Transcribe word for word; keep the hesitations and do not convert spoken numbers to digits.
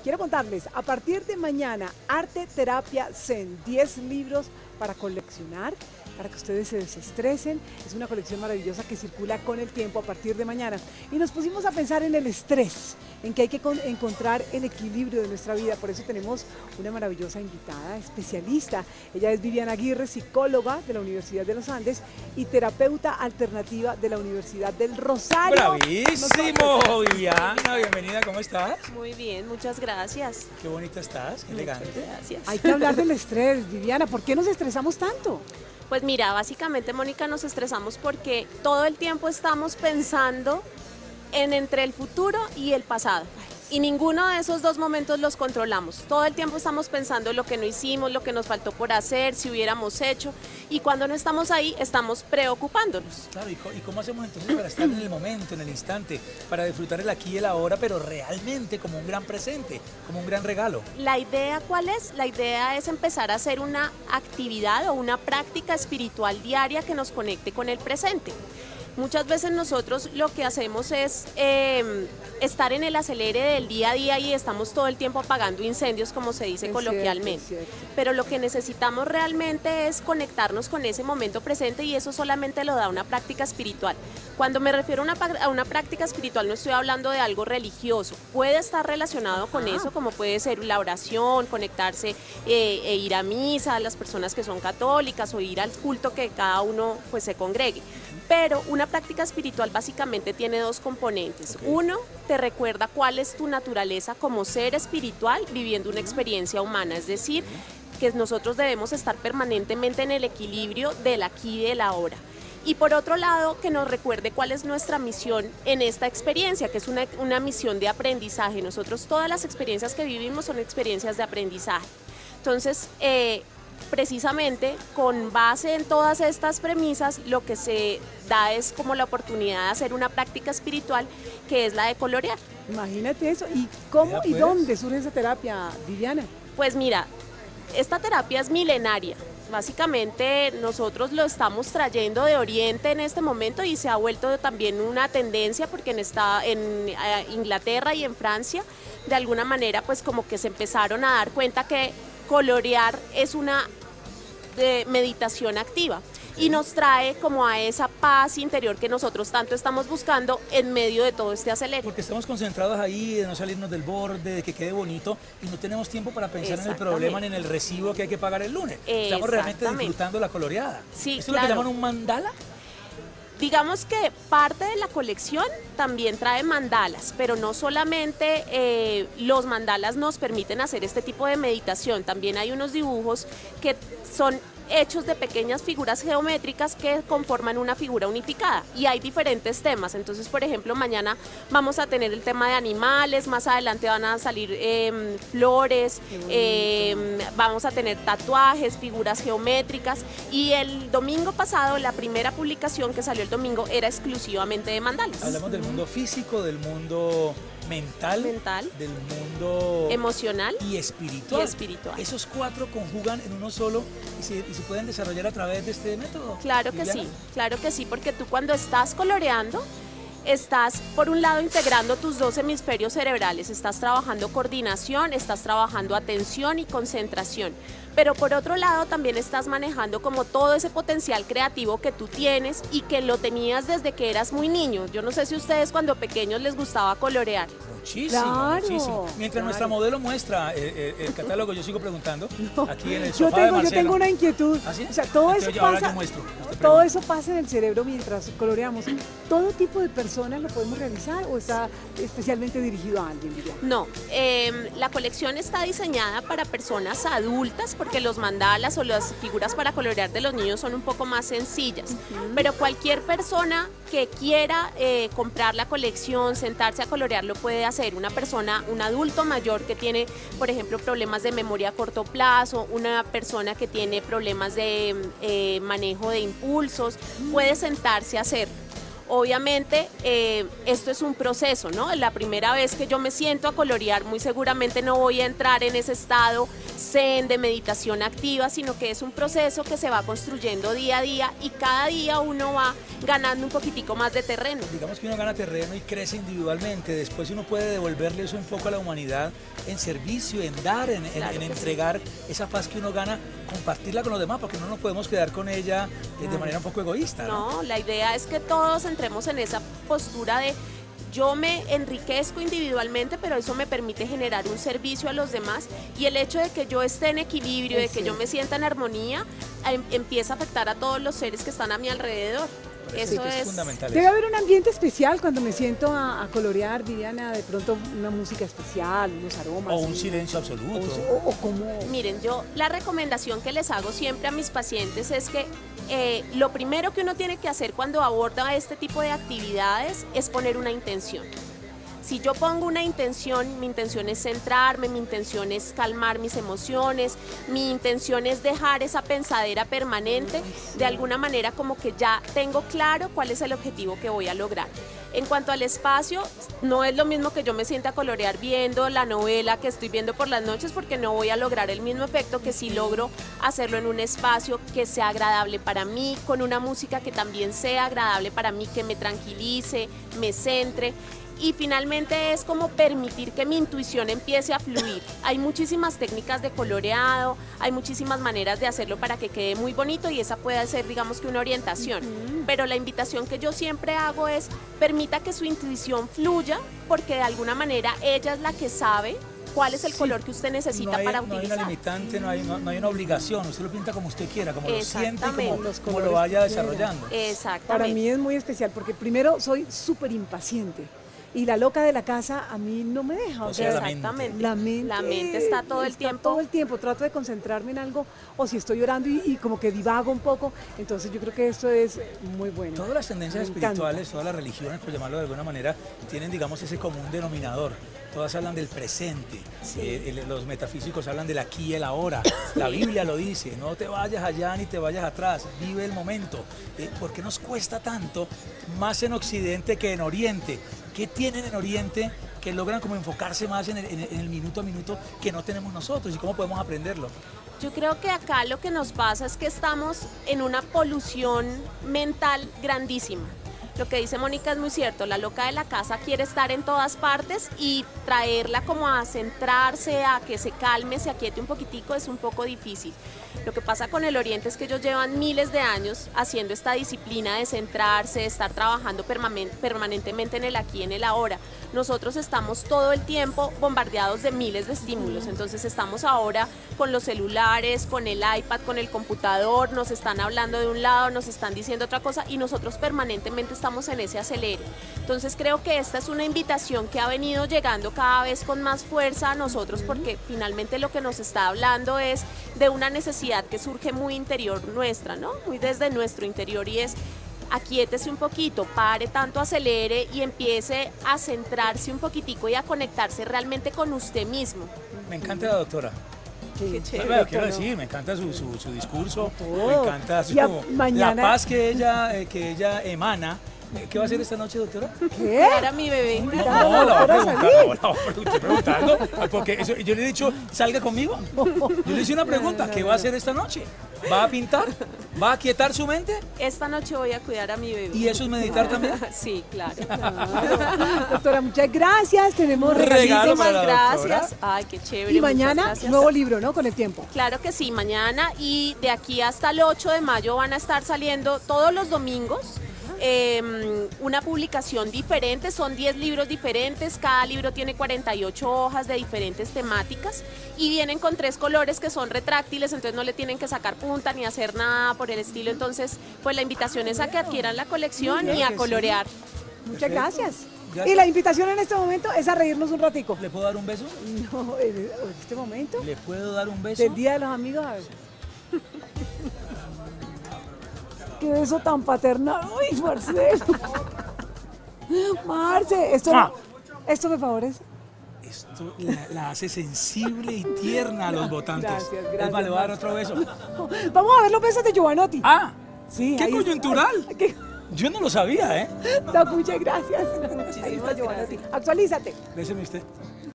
quiero contarles, a partir de mañana, Arte Terapia Zen, diez libros para coleccionar, para que ustedes se desestresen. Es una colección maravillosa que circula con el tiempo a partir de mañana. Y nos pusimos a pensar en el estrés, en que hay que encontrar el equilibrio de nuestra vida. Por eso tenemos una maravillosa invitada, especialista. Ella es Viviana Aguirre, psicóloga de la Universidad de los Andes y terapeuta alternativa de la Universidad del Rosario. ¡Bravísimo, Viviana! Bienvenida, ¿cómo estás? Muy bien, muchas gracias. Qué bonita estás, qué elegante. Gracias. Hay que hablar del estrés, Viviana. ¿Por qué nos estresamos tanto? Pues mira, básicamente, Mónica, nos estresamos porque todo el tiempo estamos pensando en entre el futuro y el pasado. Y ninguno de esos dos momentos los controlamos. Todo el tiempo estamos pensando en lo que no hicimos, lo que nos faltó por hacer, si hubiéramos hecho. Y cuando no estamos ahí, estamos preocupándonos. Claro, ¿y cómo hacemos entonces para estar en el momento, en el instante, para disfrutar el aquí y el ahora, pero realmente como un gran presente, como un gran regalo? La idea, ¿cuál es? La idea es empezar a hacer una actividad o una práctica espiritual diaria que nos conecte con el presente. Muchas veces nosotros lo que hacemos es eh, estar en el acelere del día a día y estamos todo el tiempo apagando incendios, como se dice Es coloquialmente. cierto, es cierto. Pero lo que necesitamos realmente es conectarnos con ese momento presente y eso solamente lo da una práctica espiritual. Cuando me refiero a una, a una práctica espiritual no estoy hablando de algo religioso. Puede estar relacionado con Ah. eso, como puede ser la oración, conectarse eh, e ir a misa, las personas que son católicas o ir al culto que cada uno pues se congregue. Pero una práctica espiritual básicamente tiene dos componentes. Okay. Uno, te recuerda cuál es tu naturaleza como ser espiritual viviendo una experiencia humana, es decir, que nosotros debemos estar permanentemente en el equilibrio del aquí y del ahora. Y por otro lado, que nos recuerde cuál es nuestra misión en esta experiencia, que es una, una misión de aprendizaje. Nosotros todas las experiencias que vivimos son experiencias de aprendizaje. Entonces, eh, precisamente con base en todas estas premisas, lo que se da es como la oportunidad de hacer una práctica espiritual que es la de colorear. Imagínate eso. ¿Y cómo Ya, y pues. dónde surge esa terapia, Viviana? Pues mira, esta terapia es milenaria. Básicamente nosotros lo estamos trayendo de Oriente en este momento y se ha vuelto también una tendencia porque en, esta, en eh, Inglaterra y en Francia de alguna manera pues como que se empezaron a dar cuenta que colorear es una eh, meditación activa y nos trae como a esa paz interior que nosotros tanto estamos buscando en medio de todo este acelere. Porque estamos concentrados ahí, de no salirnos del borde, de que quede bonito, y no tenemos tiempo para pensar en el problema ni en el recibo que hay que pagar el lunes. Estamos realmente disfrutando la coloreada. Sí, ¿Esto claro. es lo que llaman un mandala? Digamos que parte de la colección también trae mandalas, pero no solamente eh, los mandalas nos permiten hacer este tipo de meditación, también hay unos dibujos que son hechos de pequeñas figuras geométricas que conforman una figura unificada y hay diferentes temas. Entonces, por ejemplo, mañana vamos a tener el tema de animales, más adelante van a salir eh, flores, eh, vamos a tener tatuajes, figuras geométricas y el domingo pasado, la primera publicación que salió el domingo era exclusivamente de mandalas. Hablamos del mundo físico, del mundo mental, Mental, del mundo emocional y espiritual. y espiritual. Esos cuatro conjugan en uno solo y se, y se pueden desarrollar a través de este método. Claro que Viviana. sí, claro que sí, porque tú cuando estás coloreando, estás por un lado integrando tus dos hemisferios cerebrales, estás trabajando coordinación, estás trabajando atención y concentración, pero por otro lado también estás manejando como todo ese potencial creativo que tú tienes y que lo tenías desde que eras muy niño. Yo no sé si a ustedes cuando pequeños les gustaba colorear. Muchísimo, Claro, muchísimo. Mientras claro. nuestra modelo muestra eh, eh, el catálogo, yo sigo preguntando No. aquí en el Yo sofá de tengo, yo Marcelo. tengo una inquietud. ¿Ah, sí? O sea, todo Entonces, eso yo ahora pasa. yo muestro, usted Todo pregunta. eso pasa en el cerebro mientras coloreamos. ¿Todo tipo de personas lo podemos realizar o está especialmente dirigido a alguien, Viviana? No, eh, la colección está diseñada para personas adultas porque los mandalas o las figuras para colorear de los niños son un poco más sencillas, Ujú. pero cualquier persona que quiera eh, comprar la colección, sentarse a colorear, lo puede hacer. Una persona, un adulto mayor que tiene, por ejemplo, problemas de memoria a corto plazo, una persona que tiene problemas de eh, manejo de impulsos, puede sentarse a hacer. Obviamente, eh, esto es un proceso, ¿no? La primera vez que yo me siento a colorear, muy seguramente no voy a entrar en ese estado zen de meditación activa, sino que es un proceso que se va construyendo día a día y cada día uno va ganando un poquitico más de terreno. Digamos que uno gana terreno y crece individualmente, después uno puede devolverle eso un poco a la humanidad en servicio, en dar, en, claro en, en entregar sí. esa paz que uno gana, compartirla con los demás, porque no nos podemos quedar con ella eh, de manera un poco egoísta. ¿no? No, la idea es que todos entremos en esa postura de yo me enriquezco individualmente, pero eso me permite generar un servicio a los demás y el hecho de que yo esté en equilibrio, de que yo me sienta en armonía, em, empieza a afectar a todos los seres que están a mi alrededor. Eso sí, es, es fundamental. Debe haber un ambiente especial cuando me siento a, a colorear, Viviana, de pronto una música especial, unos aromas. O un silencio absoluto. O, o como... Miren, yo la recomendación que les hago siempre a mis pacientes es que eh, lo primero que uno tiene que hacer cuando aborda este tipo de actividades es poner una intención. Si yo pongo una intención, mi intención es centrarme, mi intención es calmar mis emociones, mi intención es dejar esa pensadera permanente, de alguna manera como que ya tengo claro cuál es el objetivo que voy a lograr. En cuanto al espacio, no es lo mismo que yo me sienta a colorear viendo la novela que estoy viendo por las noches, porque no voy a lograr el mismo efecto que si logro hacerlo en un espacio que sea agradable para mí, con una música que también sea agradable para mí, que me tranquilice, me centre. Y finalmente es como permitir que mi intuición empiece a fluir. Hay muchísimas técnicas de coloreado, hay muchísimas maneras de hacerlo para que quede muy bonito y esa puede ser, digamos que una orientación. Uh-huh. Pero la invitación que yo siempre hago es permita que su intuición fluya, porque de alguna manera ella es la que sabe cuál es el sí. color que usted necesita no hay, para no utilizar. No hay una limitante, no hay, no, no hay una obligación, usted lo pinta como usted quiera, como lo siente, como, los como lo vaya desarrollando. Exactamente. Para mí es muy especial porque primero soy súper impaciente. Y la loca de la casa a mí no me deja. O sea, exactamente. La mente, la mente está todo el está tiempo. Todo el tiempo. Trato de concentrarme en algo o si estoy orando y, y como que divago un poco. Entonces yo creo que esto es muy bueno. Todas las tendencias me espirituales, encanta. todas las religiones, por llamarlo de alguna manera, tienen, digamos, ese común denominador. Todas hablan del presente, sí. eh, los metafísicos hablan del aquí y el ahora, sí. La Biblia lo dice, no te vayas allá ni te vayas atrás, vive el momento. Eh, ¿Por qué nos cuesta tanto, más en Occidente que en Oriente? ¿Qué tienen en Oriente que logran como enfocarse más en el, en el, en el minuto a minuto que no tenemos nosotros y cómo podemos aprenderlo? Yo creo que acá lo que nos pasa es que estamos en una polución mental grandísima. Lo que dice Mónica es muy cierto, la loca de la casa quiere estar en todas partes y traerla como a centrarse, a que se calme, se aquiete un poquitico, es un poco difícil. Lo que pasa con el Oriente es que ellos llevan miles de años haciendo esta disciplina de centrarse, de estar trabajando permanentemente en el aquí y en el ahora. Nosotros estamos todo el tiempo bombardeados de miles de estímulos, entonces estamos ahora con los celulares, con el iPad, con el computador, nos están hablando de un lado, nos están diciendo otra cosa y nosotros permanentemente estamos en ese acelere. Entonces creo que esta es una invitación que ha venido llegando cada vez con más fuerza a nosotros porque finalmente lo que nos está hablando es de una necesidad que surge muy interior nuestra, ¿no? Muy desde nuestro interior y es aquíétese un poquito, pare tanto, acelere y empiece a centrarse un poquitico y a conectarse realmente con usted mismo. Me encanta la doctora. Qué chévere, bueno, quiero ¿no? decir, me encanta su, su, su discurso, Todo. me encanta su, mañana... la paz que ella, eh, que ella emana. ¿Qué va a hacer esta noche, doctora? ¿Qué? Cuidar a mi bebé. No, no, la voy a preguntar, no, la voy a estoy preguntando, porque eso, yo le he dicho, salga conmigo. Yo le hice una pregunta, ¿qué va a hacer esta noche? ¿Va a pintar? ¿Va a aquietar su mente? Esta noche voy a cuidar a mi bebé. ¿Y eso es meditar también? Sí, claro. claro. Doctora, muchas gracias. Tenemos regalo Muchísimas para la gracias. doctora. Ay, qué chévere. Y mañana, nuevo libro, ¿no? Con el tiempo. Claro que sí, mañana y de aquí hasta el ocho de mayo van a estar saliendo todos los domingos. Eh, una publicación diferente, son diez libros diferentes, cada libro tiene cuarenta y ocho hojas de diferentes temáticas y vienen con tres colores que son retráctiles, entonces no le tienen que sacar punta ni hacer nada por el estilo, entonces pues la invitación es a que adquieran la colección y a colorear. Muchas gracias. Gracias. Y la invitación en este momento es a reírnos un ratico. ¿Le puedo dar un beso? No, en este momento. ¿Le puedo dar un beso? Del Día de los Amigos. A ver. Qué beso tan paternal. Uy, Marcelo. Marce, esto, ¡Ah! esto me favorece. Esto la, la hace sensible y tierna a los votantes. Gracias, gracias. Es más, le voy a dar otro beso. Vamos a ver los besos de Giovanotti. ¡Ah! Sí, ¡Qué ahí coyuntural! está. ¿Qué? Yo no lo sabía, ¿eh? Doc, muchas gracias. Ahí Muchísimas está Giovanna, gracias. sí. Actualízate. Béseme usted.